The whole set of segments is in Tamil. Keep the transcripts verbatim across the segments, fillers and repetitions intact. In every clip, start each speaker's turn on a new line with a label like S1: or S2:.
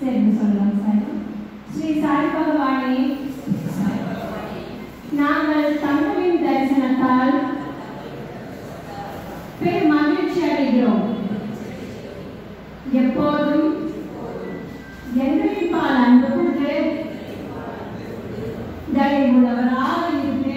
S1: சரின்னு சொல்லலாம் சார். ஸ்ரீ சாய் பகவானே, நாங்கள் தங்களின் தரிசனத்தால் பெரும் மகிழ்ச்சி அடைகிறோம். எப்போதும் எங்களின் பால் அன்பு கொண்டு தயவுள்ளவராக இருந்து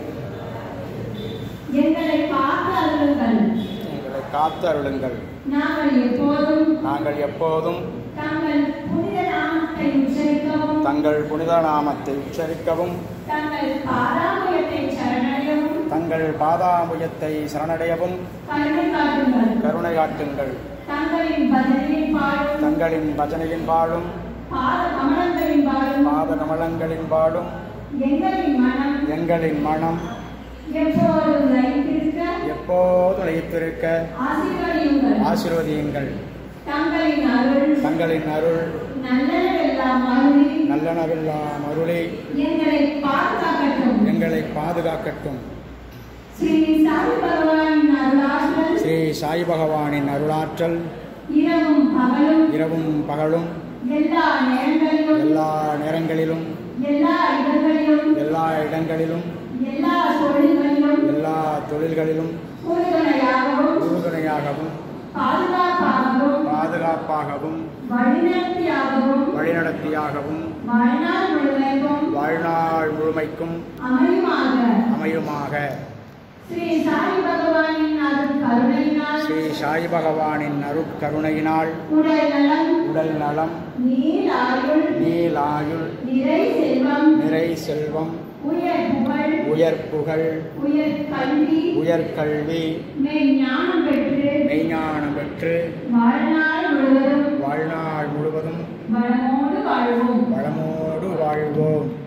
S1: எங்களை காத்து அருளுங்கள்.
S2: எங்களை காத்து அருளுங்கள்.
S1: நாங்கள் எப்போதும்
S2: நாங்கள் எப்போதும்
S1: தங்கள் புனித நாமத்தை உச்சரிக்கவும்
S2: தங்கள் புனித நாமத்தை உச்சரிக்கவும்
S1: தங்கள் பாதாமுயத்தை சரணடையவும்
S2: தங்கள் பாதாமுயத்தை சரணடையவும்
S1: கருணை காட்டுங்கள்.
S2: கருணை காட்டுங்கள்.
S1: தங்களின் பஜனையின் பாடும்
S2: தங்களின் பஜனையின் பாடும்
S1: பாத கமலங்களின் பாடும்
S2: பாத கமலங்களின் பாடும்
S1: எங்களின் மனம்
S2: எங்களின் மனம்
S1: எப்போதும் லயித்திருக்க
S2: எப்போதும் லயித்திருக்க
S1: ஆசீர்வதியுங்கள்.
S2: ஆசீர்வதியுங்கள்.
S1: தங்களின் அருள்
S2: தங்களின் அருள்
S1: நல்லனவெல்லாம் அருளி
S2: நல்லனவெல்லாம் அருளை
S1: எங்களை பாதுகாக்கட்டும்.
S2: எங்களை பாதுகாக்கட்டும்.
S1: ஸ்ரீ சாய் பகவானின் அருளாற்றல்
S2: ஸ்ரீ சாய் பகவானின் அருளாற்றல்
S1: இரவும் பகலும்
S2: இரவும் பகலும்
S1: எல்லா நேரங்களிலும்
S2: எல்லா நேரங்களிலும்
S1: எல்லா இடங்களிலும்
S2: எல்லா இடங்களிலும்
S1: எல்லா தொழில்களிலும்
S2: எல்லா தொழில்களிலும்
S1: உறுதுணையாகவும்
S2: உறுதுணையாகவும்
S1: பாதுகாப்பாகவும்
S2: பாதுகாப்பாகவும்
S1: வழிநடத்தியாகவும்
S2: வழிநடத்தியாகவும்
S1: வாழ்நாள் முழுவதும்
S2: வாழ்நாள் முழுமைக்கும்
S1: அமையுமாக.
S2: அமையுமாக.
S1: ஸ்ரீ சாய் பகவானின் அருள் கருணையினால்
S2: ஸ்ரீ சாய் பகவானின் அருட்கருணையினால்
S1: உடல் நலம்
S2: உடல் நலம்
S1: நீலாயுள்
S2: நீலாயுள்
S1: நிறை செல்வம்
S2: நிறை செல்வம்
S1: உயர் புகழ்
S2: உயர் புகழ்
S1: உயர் கல்வி
S2: உயர்கல்வி
S1: மெய்ஞானம் பெற்று
S2: மெய்ஞானம் பெற்று
S1: வாழ்நாள் முழுவதும்
S2: வாழ்நாள் முழுவதும்
S1: வளமோடு வாழ்வோம்.
S2: வளமோடு வாழ்வோம்.